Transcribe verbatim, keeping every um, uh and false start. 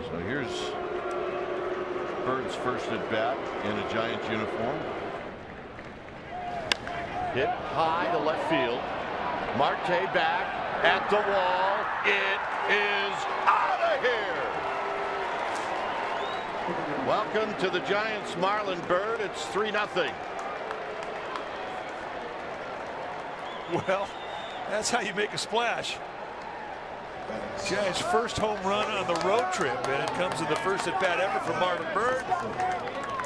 So here's Bird's first at bat in a Giants uniform. Hit high to left field. Marte back at the wall. It is out of here. Welcome to the Giants, Marlon Byrd. It's three nothing. Well, that's how you make a splash. Giants' first home run on the road trip, and it comes in the first at bat ever for Marlon Byrd.